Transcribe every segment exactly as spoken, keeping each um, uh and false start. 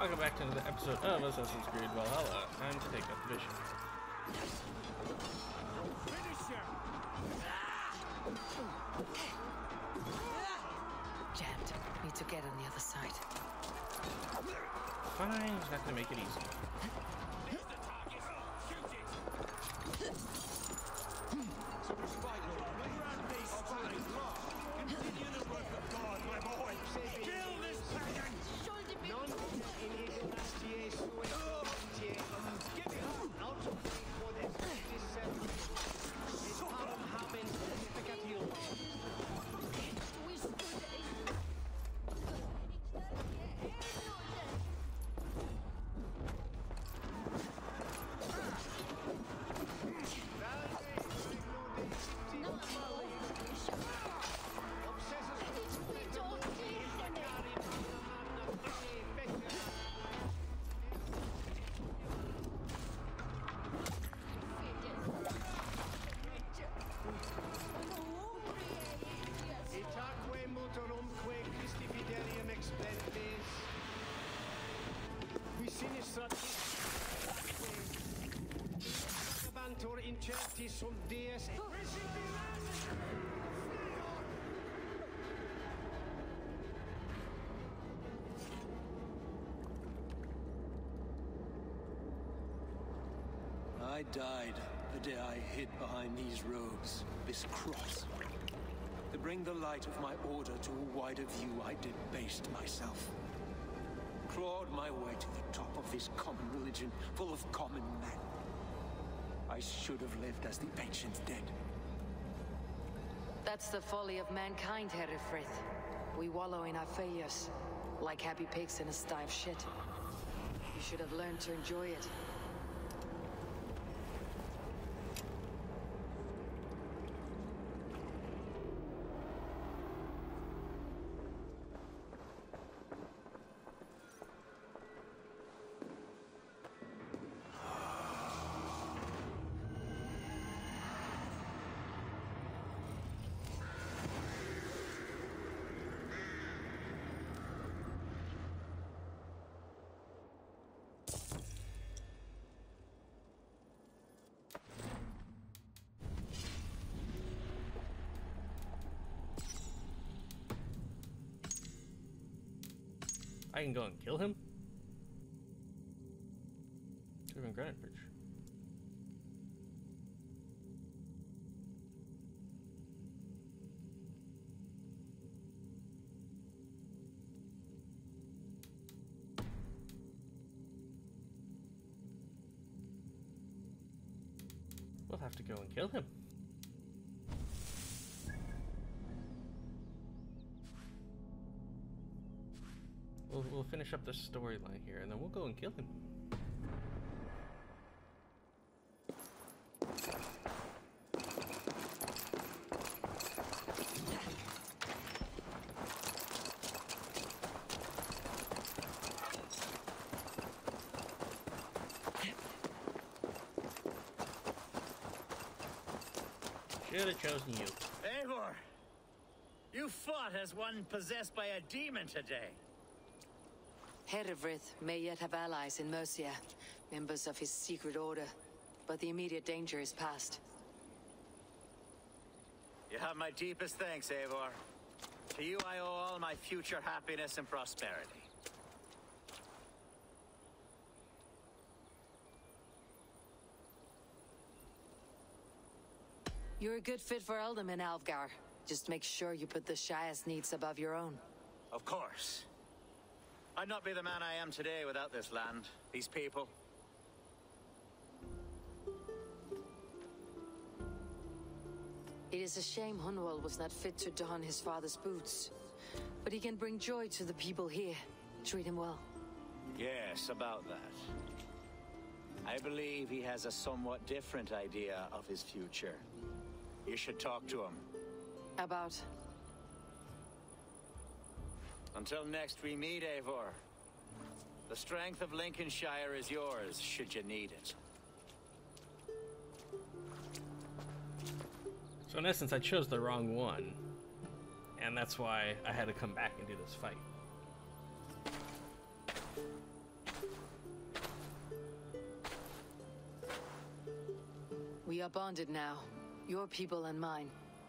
Welcome back to another episode of Assassin's Creed Valhalla. Time to take up the mission. Jammed. Need to get on the other side. Fine, it's not gonna make it easy. I died the day I hid behind these robes, this cross. To bring the light of my order to a wider view, I debased myself. Clawed my way to the top of this common religion, full of common men. I should have lived as the ancient dead. That's the folly of mankind, Eivor. We wallow in our failures, like happy pigs in a sty of shit. You should have learned to enjoy it. I can go and kill him? Even Granite Bridge. We'll have to go and kill him. We'll, we'll finish up this storyline here, and then we'll go and kill him. Should have chosen you. Eivor! You fought as one possessed by a demon today. Eivor may yet have allies in Mercia, members of his secret order, but the immediate danger is past. You have my deepest thanks, Eivor. To you I owe all my future happiness and prosperity. You're a good fit for Ealdorman, Alfgar. Just make sure you put the Shire's needs above your own. Of course. I'd not be the man I am today without this land, these people. It is a shame Hunwald was not fit to don his father's boots. But he can bring joy to the people here. Treat him well. Yes, about that. I believe he has a somewhat different idea of his future. You should talk to him. About? Until next we meet, Eivor. The strength of Lincolnshire is yours, should you need it. So in essence, I chose the wrong one. And that's why I had to come back and do this fight. We are bonded now. Your people and mine.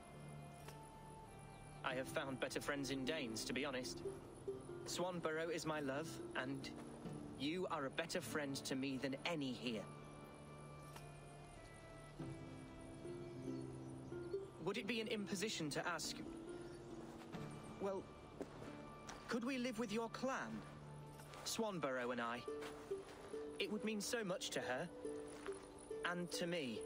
I have found better friends in Danes, to be honest. Swanborough is my love, and you are a better friend to me than any here. Would it be an imposition to ask... Well, could we live with your clan? Swanborough and I. It would mean so much to her. And to me.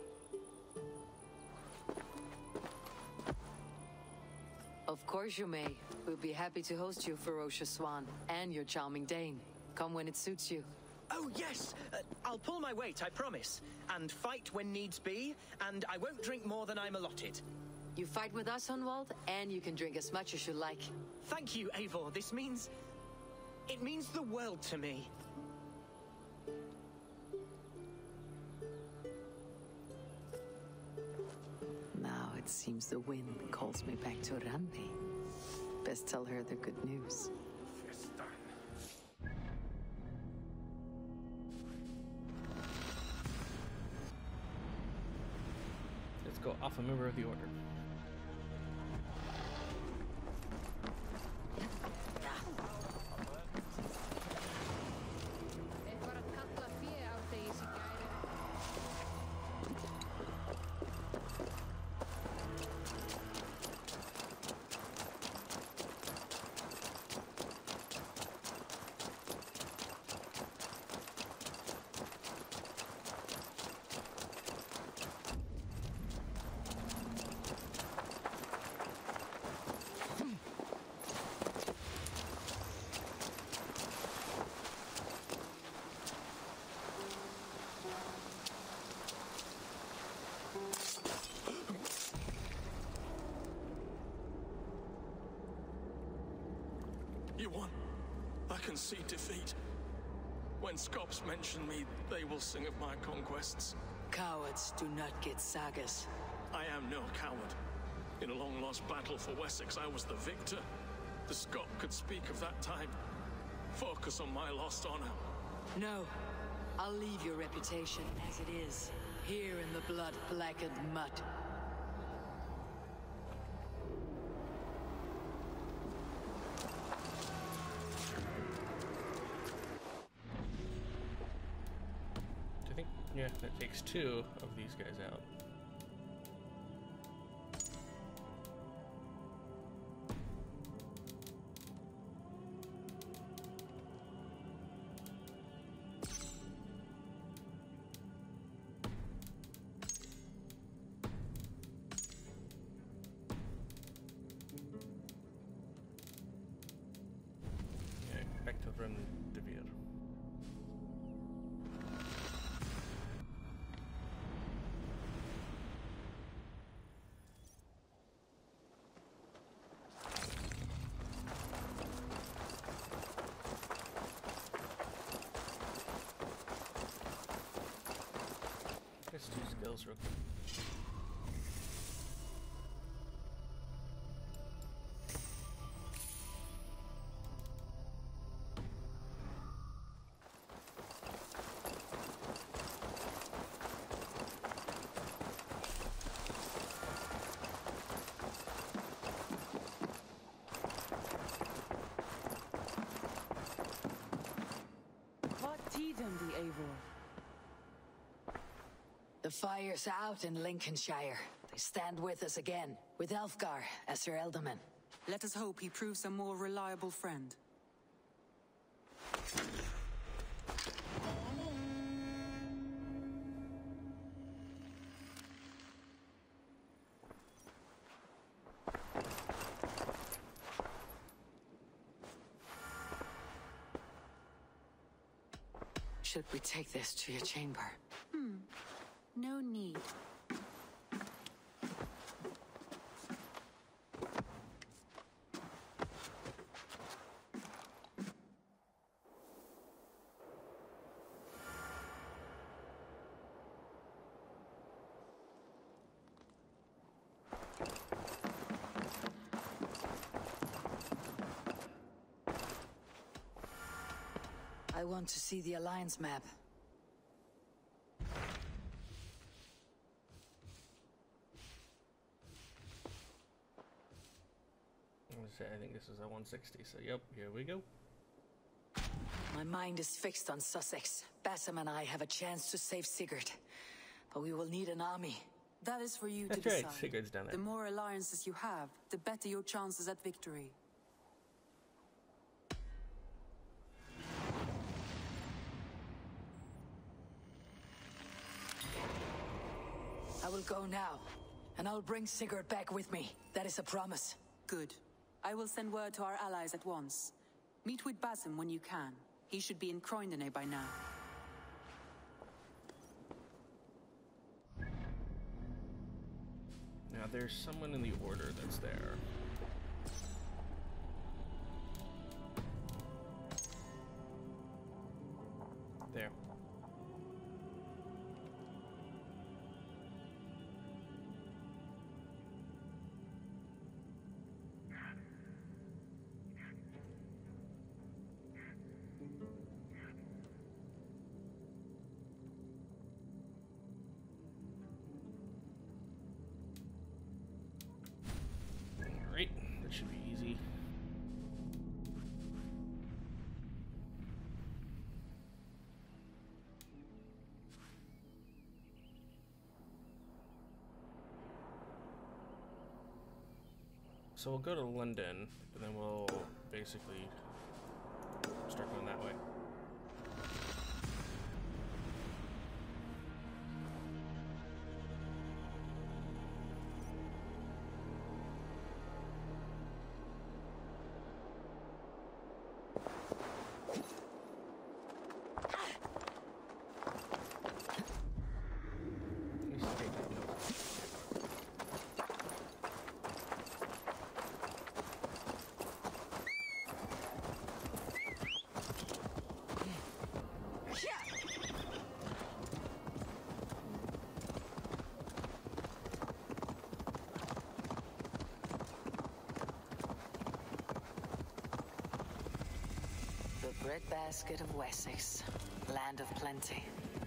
Of course you may. We'll be happy to host you, ferocious swan, and your charming Dane. Come when it suits you. Oh, yes! Uh, I'll pull my weight, I promise. And fight when needs be, and I won't drink more than I'm allotted. You fight with us, Hunwald, and you can drink as much as you like. Thank you, Eivor. This means... It means the world to me. Now it seems the wind calls me back to Randi. Best tell her the good news. Let's go off a member of the order. You won. I can see defeat. When Scops mention me, they will sing of my conquests. Cowards do not get sagas. I am no coward. In a long-lost battle for Wessex, I was the victor. The Scot could speak of that time. Focus on my lost honor. No. I'll leave your reputation as it is, here in the blood-blackened mud. I think, yeah, that takes two of these guys out. Back to run the Devere. Let's do skills real quick. The Eivor. The fire's out in Lincolnshire. They stand with us again, with Elfgar as their ealdorman. Let us hope he proves a more reliable friend. Should we take this to your chamber? Hmm. No need. I want to see the Alliance map. I think this is a one sixty, so yep, here we go. My mind is fixed on Sussex. Bassam and I have a chance to save Sigurd. But we will need an army. That is for you That's to right, decide. Sigurd's down there. The more alliances you have, the better your chances at victory. I will go now, and I'll bring Sigurd back with me. That is a promise. Good. I will send word to our allies at once. Meet with Bassam when you can. He should be in Croydon by now. Now there's someone in the order that's there. There. Alright, that should be easy. So we'll go to London, and then we'll basically start going that way. The breadbasket of Wessex, land of plenty.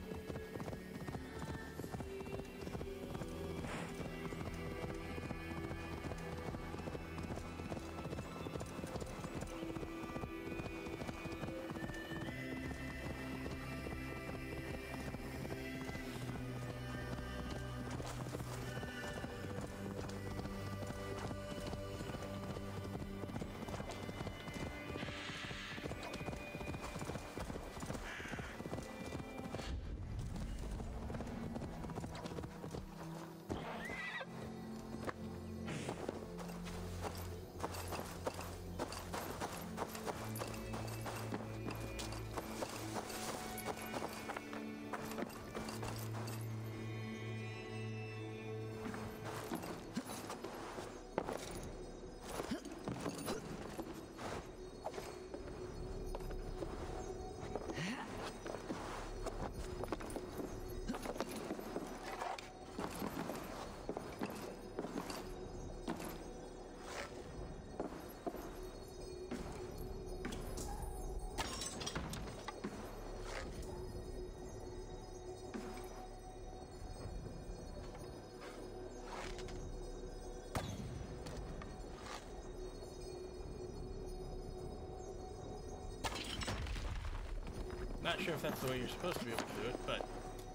Not sure if that's the way you're supposed to be able to do it, but...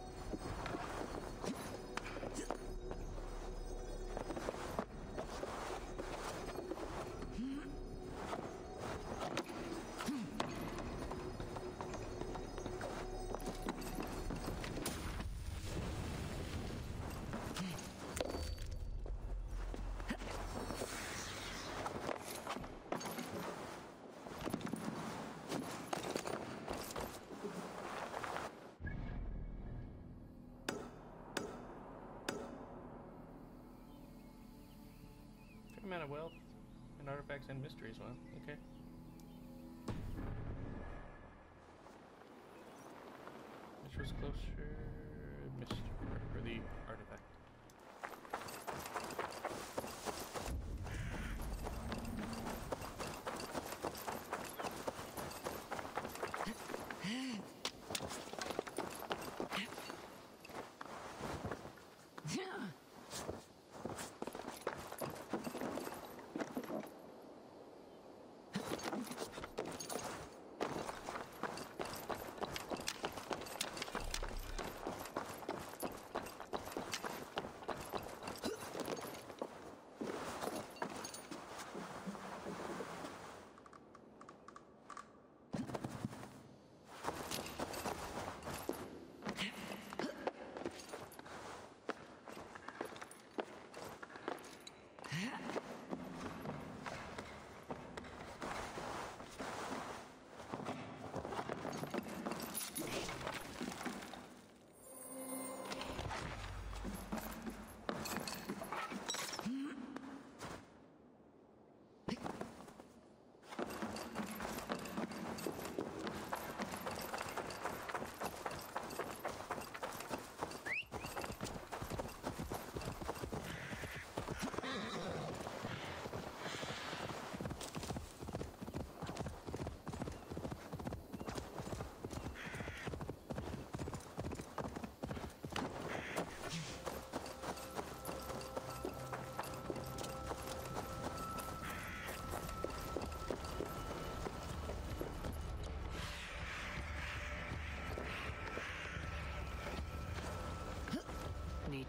amount of wealth and artifacts and mysteries. Well, okay. Which was closer? Mystery or the artifact?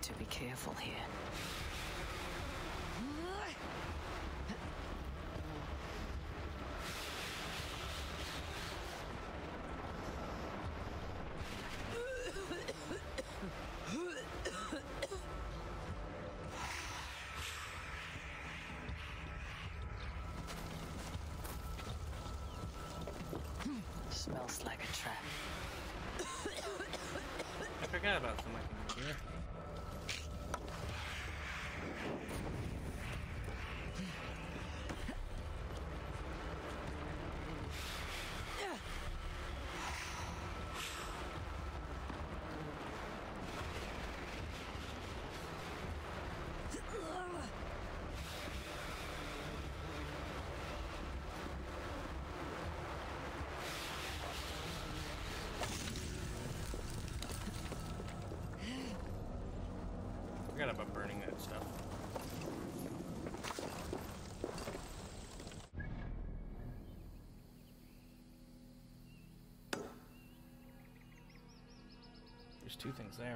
need to be careful here. Smells like a trap. I forgot about some I can do here. Forgot about burning that stuff. There's two things there.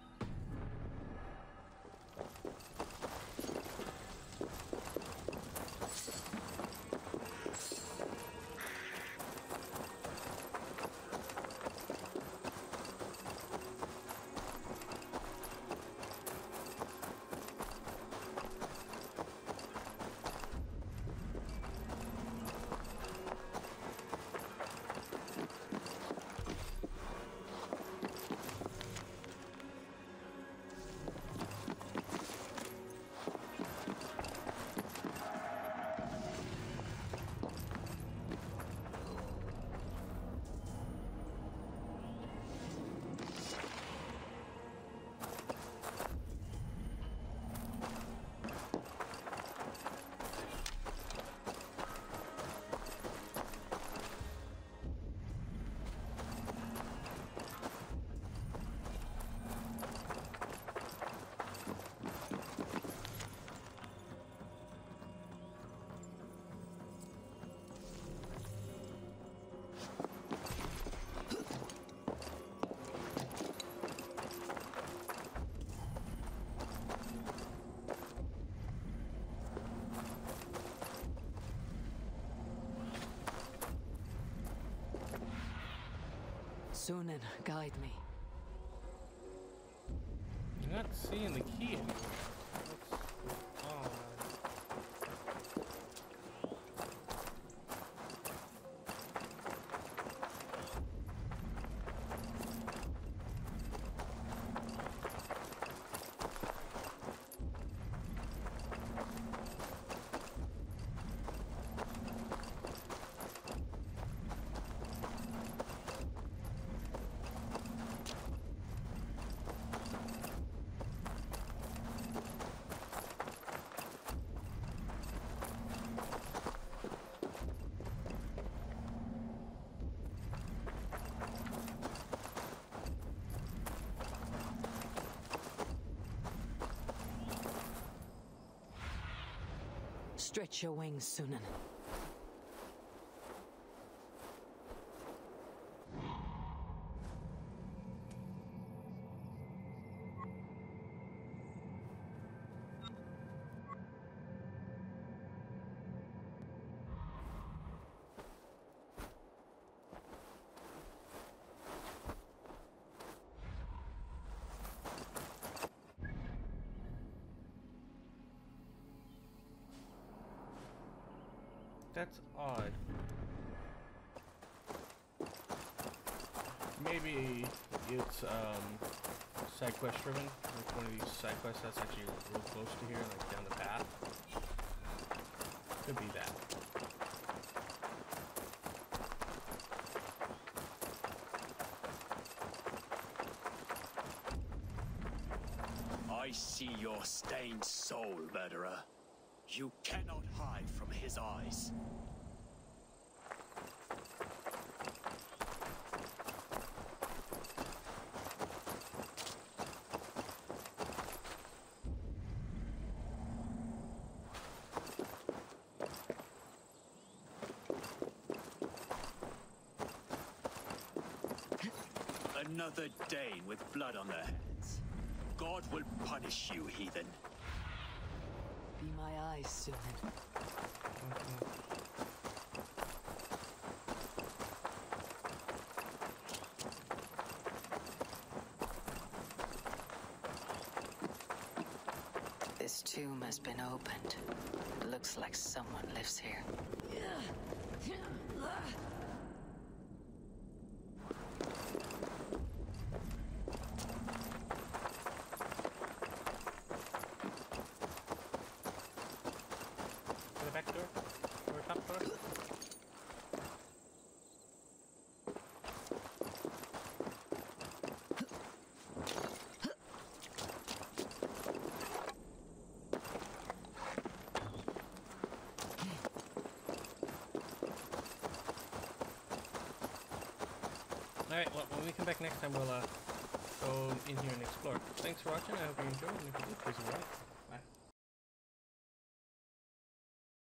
Sunan, guide me. I'm not seeing the key anywhere. What's on? Stretch your wings, Sunan. That's odd. Maybe it's um, side quest driven. Like one of these side quests that's actually real close to here, like down the path. Could be that. I see your stained soul, murderer. You cannot hide from his eyes. Another Dane with blood on their hands. God will punish you, heathen. Be my eyes soon. This tomb has been opened. It looks like someone lives here. The back door? Or top door? Alright, well, when we come back next time, we'll uh, go in here and explore. Thanks for watching. I hope you enjoyed, and if you did, please like.